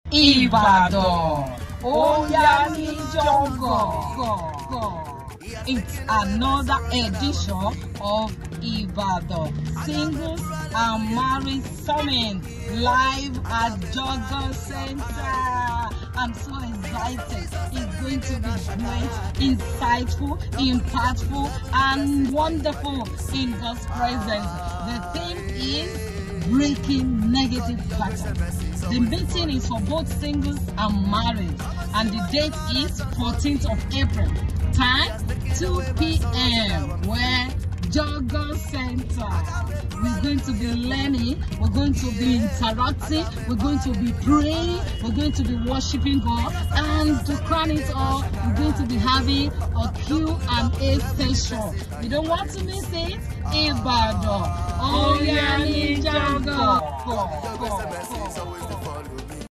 Ibadan, Oya ni Jogor. It's another edition of Ibadan Singles and Marriage Summit live at Jogor Center. I'm so excited. It's going to be great, insightful, impactful, and wonderful in God's presence. The theme is breaking negative patterns. The meeting is for both singles and married, and the date is 14th of April. Time 2 p.m. Where Jogor Center. We're going to be learning, we're going to be interacting, we're going to be praying, we're going to be worshiping God, and to crown it all, we're going to be having a Q&A session. You don't want to miss it? Ibadan, Oya ni Jogor.